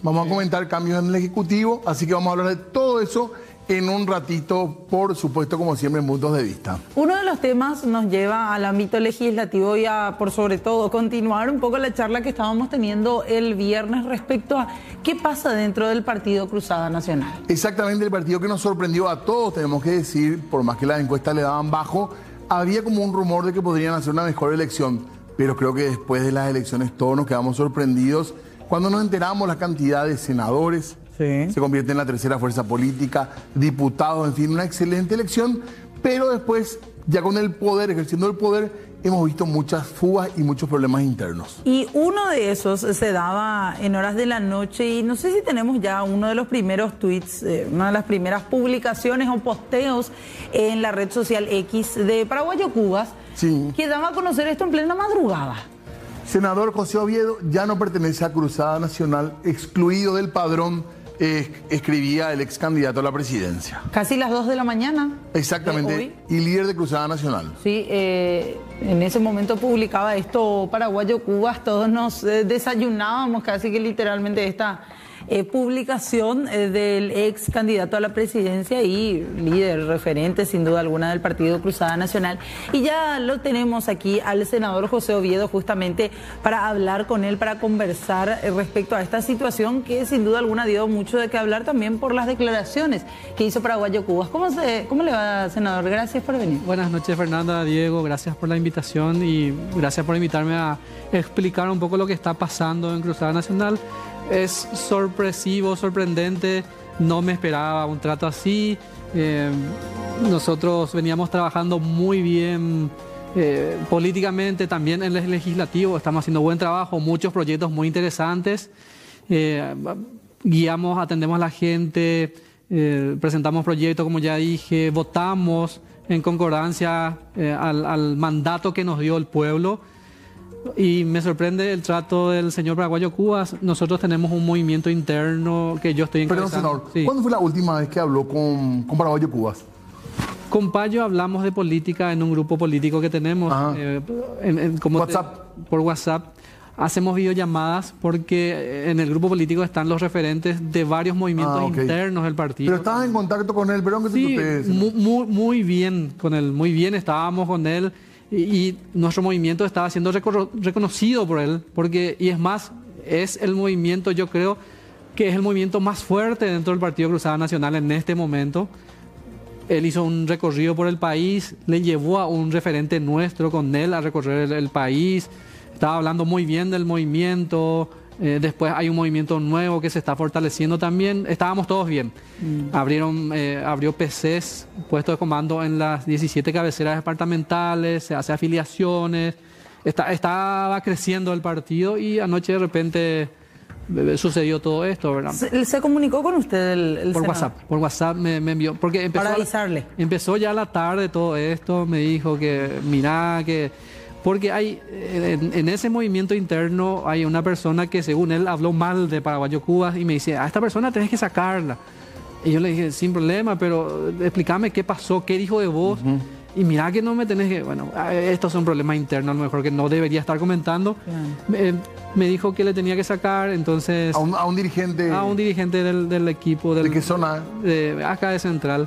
Vamos a comentar cambios en el Ejecutivo, así que vamos a hablar de todo eso en un ratito, por supuesto, como siempre, en Puntos de Vista. Uno de los temas nos lleva al ámbito legislativo y a, por sobre todo, continuar un poco la charla que estábamos teniendo el viernes respecto a qué pasa dentro del Partido Cruzada Nacional. Exactamente, el partido que nos sorprendió a todos, tenemos que decir, por más que las encuestas le daban bajo, había como un rumor de que podrían hacer una mejor elección, pero creo que después de las elecciones todos nos quedamos sorprendidos cuando nos enteramos la cantidad de senadores. Se convierte en la tercera fuerza política, diputados, en fin, una excelente elección, pero después, ya con el poder, ejerciendo el poder, hemos visto muchas fugas y muchos problemas internos. Y uno de esos se daba en horas de la noche, y no sé si tenemos ya uno de los primeros tweets, una de las primeras publicaciones o posteos en la red social X de Paraguayo Cubas, que daba a conocer esto en plena madrugada. Senador José Oviedo ya no pertenece a Cruzada Nacional, excluido del padrón. Escribía el ex candidato a la presidencia. Casi las 2 de la mañana. Exactamente, y líder de Cruzada Nacional. Sí, en ese momento publicaba esto Paraguayo Cubas, todos nos desayunábamos casi que literalmente esta publicación del ex candidato a la presidencia y líder referente sin duda alguna del Partido Cruzada Nacional. Y ya lo tenemos aquí al senador José Oviedo justamente para hablar con él, para conversar respecto a esta situación que sin duda alguna dio mucho de qué hablar también por las declaraciones que hizo Paraguayo Cubas. ¿Cómo le va, senador? Gracias por venir. Buenas noches, Fernanda, Diego, gracias por la invitación y gracias por invitarme a explicar un poco lo que está pasando en Cruzada Nacional. Es sorpresivo, sorprendente, no me esperaba un trato así. Nosotros veníamos trabajando muy bien políticamente, también en el legislativo, estamos haciendo buen trabajo, muchos proyectos muy interesantes. Guiamos, atendemos a la gente, presentamos proyectos, como ya dije, votamos en concordancia al mandato que nos dio el pueblo. Y me sorprende el trato del señor Paraguayo Cubas. Nosotros tenemos un movimiento interno que yo estoy encabezando. Perdón, senador, ¿cuándo fue la última vez que habló con Paraguayo Cubas? Con Payo hablamos de política en un grupo político que tenemos. Por WhatsApp. Hacemos videollamadas porque en el grupo político están los referentes de varios movimientos internos del partido. Pero estabas en contacto con él, perdón que sí, te muy bien con él, muy bien estábamos con él. Y nuestro movimiento estaba siendo reconocido por él, y es más, es el movimiento, yo creo que es el movimiento más fuerte dentro del Partido Cruzada Nacional en este momento. Él hizo un recorrido por el país, le llevó a un referente nuestro con él a recorrer el país, estaba hablando muy bien del movimiento. Después hay un movimiento nuevo que se está fortaleciendo también. Estábamos todos bien. Abrió PCs, puestos de comando en las 17 cabeceras departamentales, se hace afiliaciones. Estaba creciendo el partido y anoche de repente sucedió todo esto, ¿verdad? ¿Se comunicó con usted el por senador? WhatsApp, por WhatsApp me envió. Porque para avisarle. Empezó ya a la tarde todo esto, me dijo que mirá que... Porque hay en ese movimiento interno hay una persona que según él habló mal de Paraguayo Cubas y me dice, a esta persona tenés que sacarla. Y yo le dije, sin problema, pero explícame qué pasó, qué dijo de vos. Y mirá que no me tenés que... Bueno, estos son problemas internos, a lo mejor que no debería estar comentando. Me dijo que le tenía que sacar, entonces... A un dirigente... A un dirigente del equipo. ¿De qué zona? Acá de Central.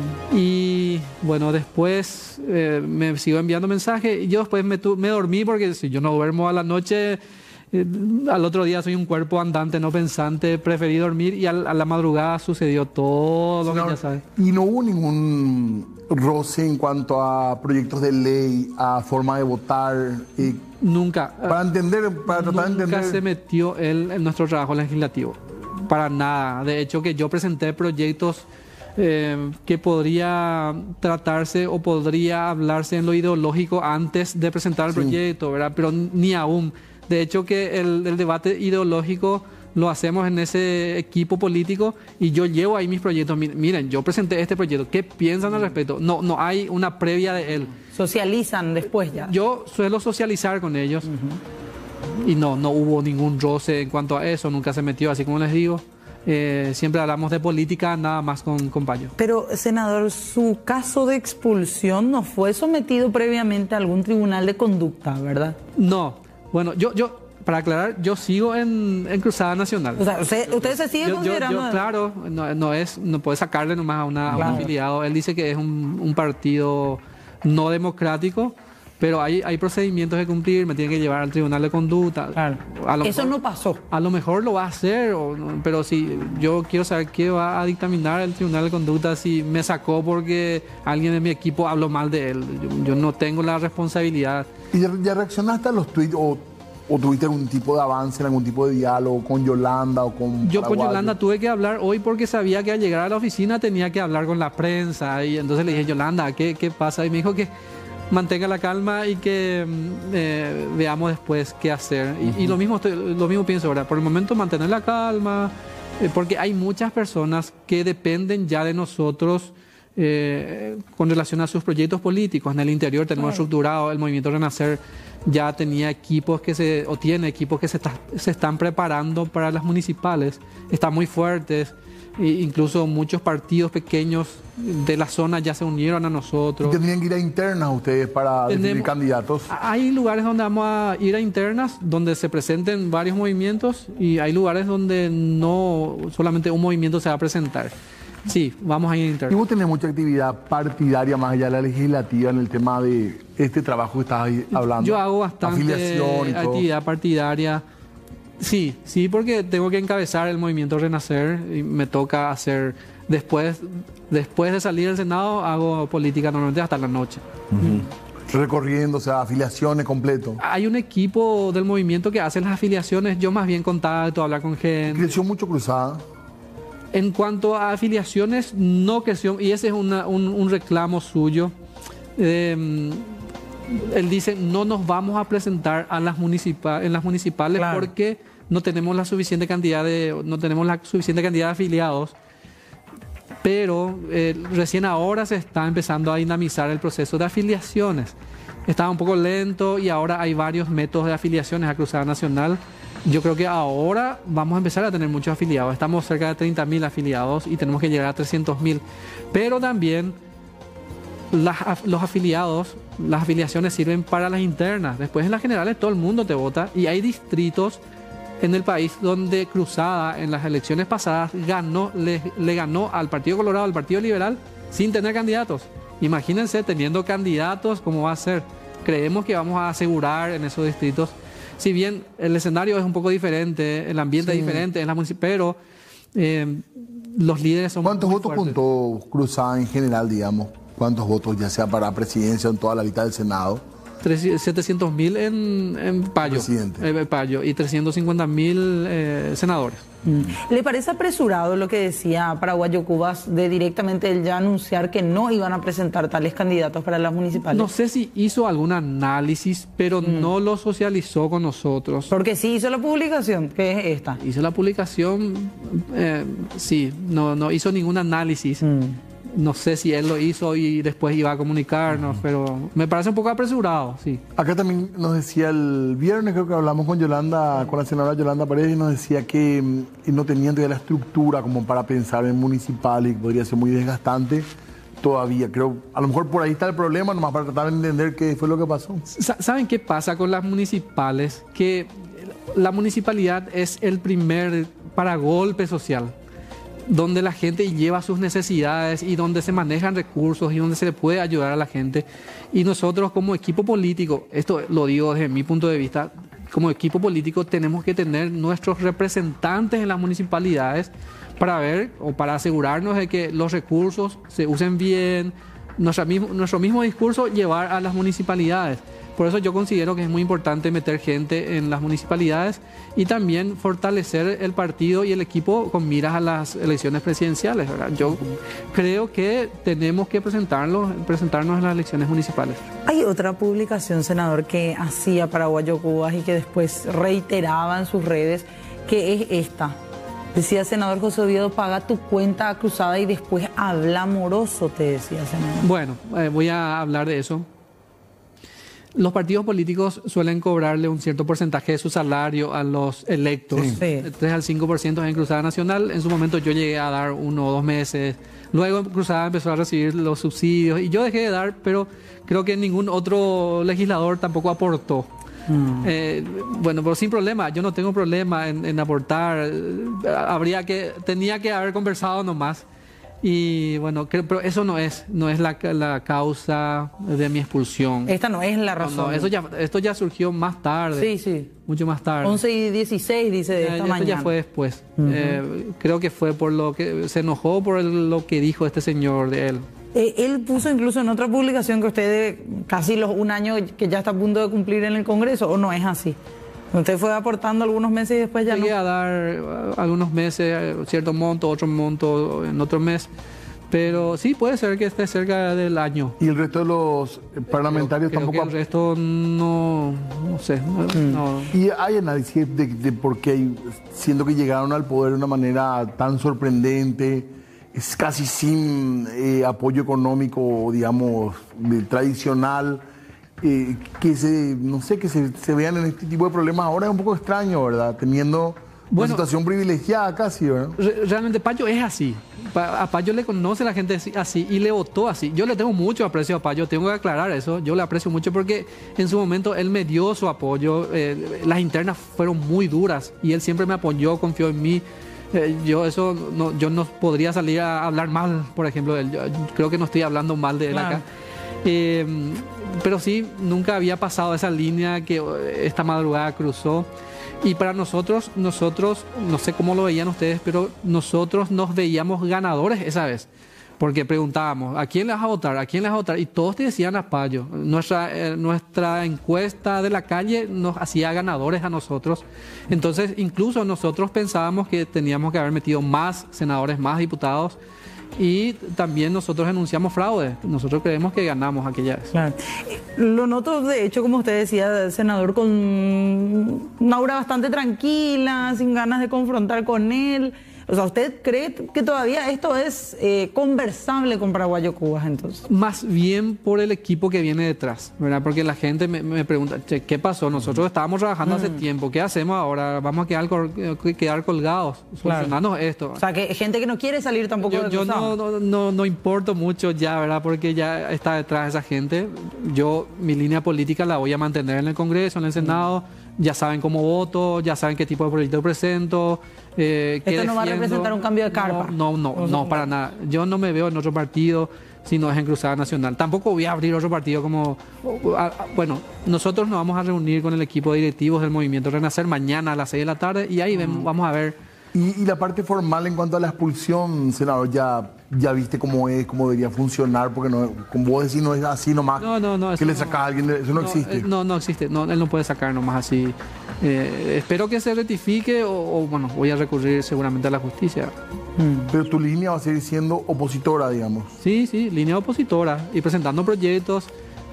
Y bueno, después me siguió enviando mensajes y yo después me dormí porque si yo no duermo a la noche... al otro día soy un cuerpo andante, no pensante, preferí dormir y a la madrugada sucedió todo lo que ya sabes. ¿Y no hubo ningún roce en cuanto a proyectos de ley, a forma de votar? Nunca. Para tratar de entender. Nunca se metió él en nuestro trabajo legislativo. Para nada. De hecho, que yo presenté proyectos que podría tratarse o podría hablarse en lo ideológico antes de presentar el proyecto, ¿verdad? Pero ni aún. De hecho, que el debate ideológico lo hacemos en ese equipo político y yo llevo ahí mis proyectos. Miren, yo presenté este proyecto. ¿Qué piensan al respecto? No hay una previa de él. ¿Socializan después ya? Yo suelo socializar con ellos y no hubo ningún roce en cuanto a eso. Nunca se metió, así como les digo. Siempre hablamos de política, nada más con Payo. Pero, senador, su caso de expulsión no fue sometido previamente a algún tribunal de conducta, ¿verdad? No. Bueno, yo para aclarar, yo sigo en Cruzada Nacional. O sea, usted se sigue considerando. Claro, no puede sacarle nomás a un afiliado. Él dice que es un partido no democrático, pero hay procedimientos que cumplir, me tiene que llevar al tribunal de conducta. Claro. Eso no pasó. A lo mejor lo va a hacer, pero si yo quiero saber qué va a dictaminar el tribunal de conducta si me sacó porque alguien de mi equipo habló mal de él. Yo no tengo la responsabilidad. ¿Y ya reaccionaste a los tweets o tuviste algún tipo de avance, algún tipo de diálogo con Yolanda o con Yo Paraguayo? con Yolanda tuve que hablar hoy porque sabía que al llegar a la oficina tenía que hablar con la prensa y entonces le dije, Yolanda, ¿qué pasa? Y me dijo que mantenga la calma y que veamos después qué hacer. Y lo mismo pienso ahora. Por el momento mantener la calma, porque hay muchas personas que dependen ya de nosotros con relación a sus proyectos políticos. En el interior tenemos estructurado el Movimiento Renacer. Ya tenía equipos tiene equipos que se están preparando para las municipales. Están muy fuertes. Incluso muchos partidos pequeños de la zona ya se unieron a nosotros. ¿Y tendrían que ir a internas ustedes para definir candidatos? Hay lugares donde vamos a ir a internas, donde se presenten varios movimientos, y hay lugares donde no solamente un movimiento se va a presentar. Sí, vamos a ir a internas. ¿Y vos tenés mucha actividad partidaria más allá de la legislativa en el tema de este trabajo que estabas hablando? Yo hago bastante actividad partidaria. Sí, porque tengo que encabezar el Movimiento Renacer y me toca hacer, después de salir del Senado, hago política normalmente hasta la noche. Recorriendo, o sea, afiliaciones completo. Hay un equipo del movimiento que hace las afiliaciones, yo más bien contacto, hablar con gente. ¿Creció mucho Cruzada? En cuanto a afiliaciones, no creció, y ese es un reclamo suyo. Él dice, no nos vamos a presentar en las municipales porque no tenemos la suficiente cantidad de afiliados. Pero recién ahora se está empezando a dinamizar el proceso de afiliaciones. Estaba un poco lento y ahora hay varios métodos de afiliaciones a Cruzada Nacional. Yo creo que ahora vamos a empezar a tener muchos afiliados. Estamos cerca de 30.000 afiliados y tenemos que llegar a 300.000. Pero también los afiliados, las afiliaciones sirven para las internas. Después en las generales todo el mundo te vota y hay distritos en el país donde Cruzada en las elecciones pasadas le ganó al Partido Colorado, al Partido Liberal, sin tener candidatos. Imagínense teniendo candidatos, ¿cómo va a ser? Creemos que vamos a asegurar en esos distritos. Si bien el escenario es un poco diferente, el ambiente es diferente, pero los líderes son... ¿Cuántos muy votos fuertes. juntó Cruzada en general, digamos? ¿Cuántos votos, ya sea para presidencia o en toda la lista del Senado? 700.000 en Payo, Payo y 350.000 senadores. ¿Le parece apresurado lo que decía Paraguayo Cubas de directamente él ya anunciar que no iban a presentar tales candidatos para las municipales? No sé si hizo algún análisis, pero no lo socializó con nosotros. Porque sí hizo la publicación, que es esta. Hizo la publicación, sí, no hizo ningún análisis. No sé si él lo hizo y después iba a comunicarnos, pero me parece un poco apresurado, sí. Acá también nos decía el viernes, creo que hablamos con Yolanda, con la senadora Yolanda Paredes, y nos decía que no tenían todavía la estructura como para pensar en municipal y que podría ser muy desgastante todavía. Creo, a lo mejor por ahí está el problema, nomás para tratar de entender qué fue lo que pasó. ¿Saben qué pasa con las municipales? Que la municipalidad es el primer paragolpe social, donde la gente lleva sus necesidades y donde se manejan recursos y donde se le puede ayudar a la gente. Y nosotros como equipo político, esto lo digo desde mi punto de vista, como equipo político tenemos que tener nuestros representantes en las municipalidades para ver o para asegurarnos de que los recursos se usen bien, nuestro mismo discurso llevar a las municipalidades. Por eso yo considero que es muy importante meter gente en las municipalidades y también fortalecer el partido y el equipo con miras a las elecciones presidenciales, ¿verdad? Yo creo que tenemos que presentarnos en las elecciones municipales. Hay otra publicación, senador, que hacía Paraguayo Cubas y que después reiteraba en sus redes, que es esta. Decía, senador José Oviedo, paga tu cuenta a Cruzada y después habla amoroso, te decía, senador. Bueno, voy a hablar de eso. Los partidos políticos suelen cobrarle un cierto porcentaje de su salario a los electos, Sí. 3 al 5% en Cruzada Nacional. En su momento yo llegué a dar 1 o 2 meses. Luego Cruzada empezó a recibir los subsidios y yo dejé de dar, pero creo que ningún otro legislador tampoco aportó. Bueno, pero sin problema, yo no tengo problema en aportar. Tenía que haber conversado nomás. Y bueno, pero eso no es la causa de mi expulsión. Esta no es la razón. Esto ya surgió más tarde. Sí. Mucho más tarde. 11:16 dice de esta mañana. Esto ya fue después. Creo que fue por lo que se enojó por lo que dijo este señor de él. Él puso incluso en otra publicación que usted casi un año que ya está a punto de cumplir en el Congreso, ¿o no es así? Usted fue aportando algunos meses y después ya Llegué a dar algunos meses cierto monto, otro monto en otro mes, pero sí puede ser que esté cerca del año. ¿Y el resto de los parlamentarios creo tampoco? Que el resto no sé. No. Y hay análisis de por qué, siendo que llegaron al poder de una manera tan sorprendente, es casi sin apoyo económico, digamos, tradicional. Que se vean en este tipo de problemas ahora es un poco extraño, ¿verdad? Teniendo una situación privilegiada casi, ¿verdad? Realmente Payo es así. A Payo le conoce la gente así y le votó así. Yo le tengo mucho aprecio a Payo, tengo que aclarar eso. Yo le aprecio mucho porque en su momento él me dio su apoyo. Las internas fueron muy duras y él siempre me apoyó, confió en mí. Yo no podría salir a hablar mal, por ejemplo, de él. Yo creo que no estoy hablando mal de él acá. Pero sí, nunca había pasado esa línea que esta madrugada cruzó. Y para nosotros, no sé cómo lo veían ustedes, pero nosotros nos veíamos ganadores esa vez. Porque preguntábamos, ¿a quién le vas a votar? ¿A quién le vas a votar? Y todos te decían a Payo. Nuestra encuesta de la calle nos hacía ganadores a nosotros. Entonces, incluso nosotros pensábamos que teníamos que haber metido más senadores, más diputados. Y también nosotros denunciamos fraude. Nosotros creemos que ganamos aquella vez. Claro. Lo noto, de hecho, como usted decía, senador, con una aura bastante tranquila, sin ganas de confrontar con él. O sea, ¿usted cree que todavía esto es conversable con Paraguayo Cubas entonces? Más bien por el equipo que viene detrás, ¿verdad? Porque la gente me pregunta, che, ¿qué pasó? Nosotros estábamos trabajando hace tiempo, ¿qué hacemos ahora? Vamos a quedar colgados, solucionarnos esto. O sea, que gente que no quiere salir tampoco Yo no importo mucho ya, ¿verdad? Porque ya está detrás esa gente. Mi línea política la voy a mantener en el Congreso, en el Senado. Ya saben cómo voto, ya saben qué tipo de proyecto presento. ¿Esto no va a representar un cambio de carpa? No, para nada. Yo no me veo en otro partido si no es en Cruzada Nacional. Tampoco voy a abrir otro partido como... Bueno, nosotros nos vamos a reunir con el equipo de directivos del Movimiento Renacer mañana a las 6 de la tarde y ahí vamos a ver... Y la parte formal en cuanto a la expulsión, senador, ya viste cómo debería funcionar, porque no, como vos decís, no es así nomás. No, que le sacas a alguien, eso no existe. No existe, él no puede sacar nomás así. Espero que se rectifique o voy a recurrir seguramente a la justicia. Pero tu línea va a seguir siendo opositora, digamos. Sí, línea opositora y presentando proyectos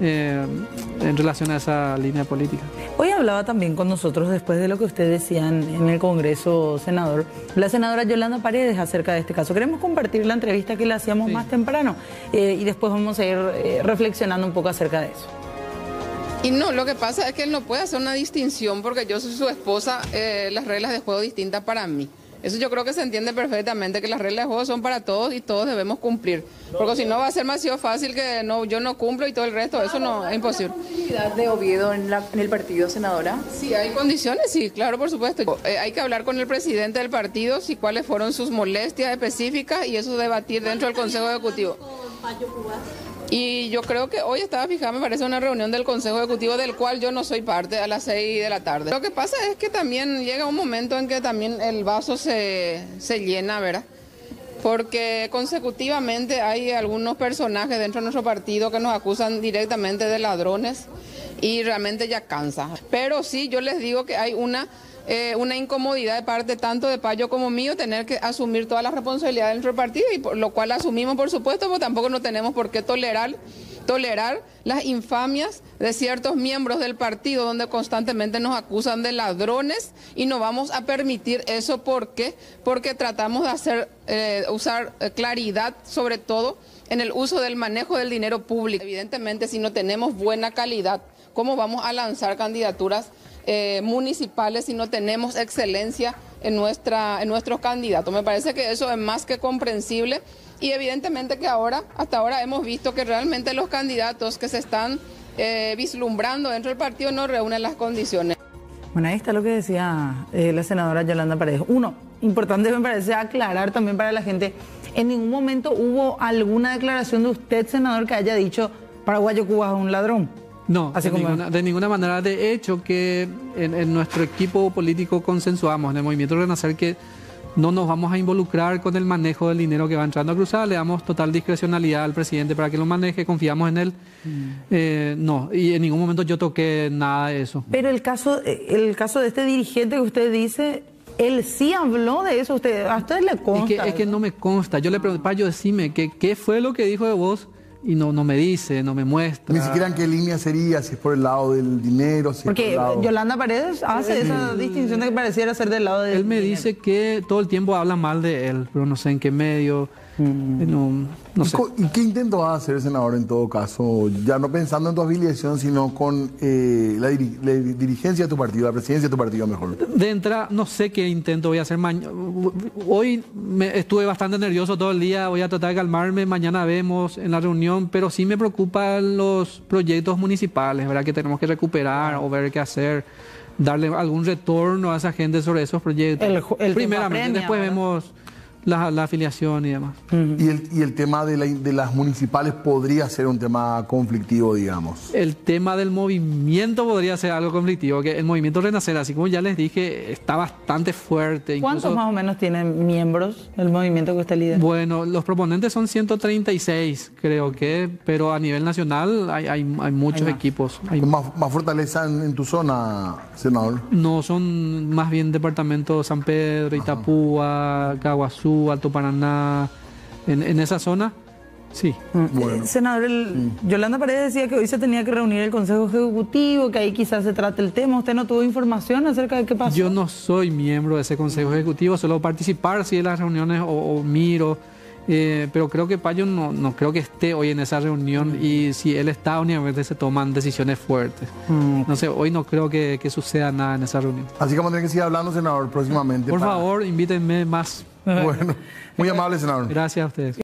en relación a esa línea política. Hoy hablaba también con nosotros, después de lo que usted decía en el Congreso, senador, la senadora Yolanda Paredes acerca de este caso. Queremos compartir la entrevista que le hacíamos más temprano y después vamos a ir reflexionando un poco acerca de eso. Y no, lo que pasa es que él no puede hacer una distinción porque yo soy su esposa, las reglas de juego distintas para mí. Eso yo creo que se entiende perfectamente, que las reglas de juego son para todos y todos debemos cumplir. Porque si no va a ser demasiado fácil que yo no cumplo y todo el resto, eso no es imposible. ¿Hay posibilidad de Oviedo en el partido, senadora? Sí, hay condiciones, sí, claro, por supuesto. Hay que hablar con el presidente del partido, si cuáles fueron sus molestias específicas y eso debatir dentro del Consejo Ejecutivo. Y yo creo que hoy estaba fijada, me parece, una reunión del Consejo Ejecutivo del cual yo no soy parte a las 6 de la tarde. Lo que pasa es que también llega un momento en que también el vaso se llena, ¿verdad? Porque consecutivamente hay algunos personajes dentro de nuestro partido que nos acusan directamente de ladrones y realmente ya cansa. Pero sí, yo les digo que hay una incomodidad de parte tanto de Payo como mío tener que asumir todas las responsabilidades de nuestro partido y por lo cual asumimos, por supuesto, porque tampoco no tenemos por qué tolerar las infamias de ciertos miembros del partido donde constantemente nos acusan de ladrones y no vamos a permitir eso. ¿Por qué? Porque tratamos de usar claridad, sobre todo en el uso del manejo del dinero público. Evidentemente, si no tenemos buena calidad, ¿cómo vamos a lanzar candidaturas municipales si no tenemos excelencia en nuestros candidatos? Me parece que eso es más que comprensible y evidentemente que hasta ahora hemos visto que realmente los candidatos que se están vislumbrando dentro del partido no reúnen las condiciones. Bueno, ahí está lo que decía la senadora Yolanda Paredes. Uno, importante me parece aclarar también para la gente, en ningún momento hubo alguna declaración de usted, senador, que haya dicho Paraguayo Cuba es un ladrón. No, Así de ninguna manera. De hecho, que en nuestro equipo político consensuamos en el Movimiento Renacer que no nos vamos a involucrar con el manejo del dinero que va entrando a Cruzada, le damos total discrecionalidad al presidente para que lo maneje, confiamos en él. No, y en ningún momento yo toqué nada de eso. Pero el caso de este dirigente que usted dice, él sí habló de eso, a usted le consta. Es que no me consta. Yo le pregunté, Payo, decime, ¿qué fue lo que dijo de vos? Y no me dice, no me muestra. Ni siquiera en qué línea sería, si es por el lado del dinero, si porque es por el lado... Yolanda Paredes hace esa distinción de que pareciera ser del lado del Él me dinero. dice que todo el tiempo habla mal de él, pero no sé en qué medio, no sé. ¿Y qué intento va a hacer, senador, en todo caso? Ya no pensando en tu afiliación, sino con la dirigencia de tu partido, la presidencia de tu partido mejor. De entrada, no sé qué intento voy a hacer mañana. Hoy estuve bastante nervioso todo el día, voy a tratar de calmarme, mañana vemos en la reunión, pero sí me preocupan los proyectos municipales, ¿verdad? Que tenemos que recuperar o ver qué hacer, darle algún retorno a esa gente sobre esos proyectos. El primeramente, premia, después ¿verdad? Vemos la afiliación y demás. Y el tema de las municipales podría ser un tema conflictivo, digamos. El tema del movimiento podría ser algo conflictivo, que el movimiento Renacer, así como ya les dije, está bastante fuerte. ¿Cuántos más o menos tienen miembros el movimiento que usted lidera? Bueno, los proponentes son 136, creo que, pero a nivel nacional hay muchos equipos. ¿Con más fortaleza en tu zona, senador? No, son más bien departamentos San Pedro, Itapúa, Caguazú, Alto Paraná, en esa zona, sí. Bueno. Senador, Yolanda Paredes decía que hoy se tenía que reunir el Consejo Ejecutivo, que ahí quizás se trate el tema. ¿Usted no tuvo información acerca de qué pasó? Yo no soy miembro de ese Consejo Ejecutivo, solo participar sí en las reuniones o miro, pero creo que Payo no creo que esté hoy en esa reunión y si él está, obviamente se toman decisiones fuertes. No sé, hoy no creo que suceda nada en esa reunión. Así que vamos a tener que seguir hablando, senador, próximamente. Por favor, invítenme más. Bueno, muy amable, senador. Gracias a ustedes.